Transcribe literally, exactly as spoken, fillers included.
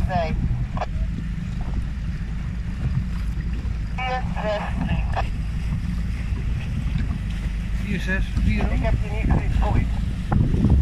twee. vier zes drie. vier zes vier. Ik heb je niet gezien, sorry.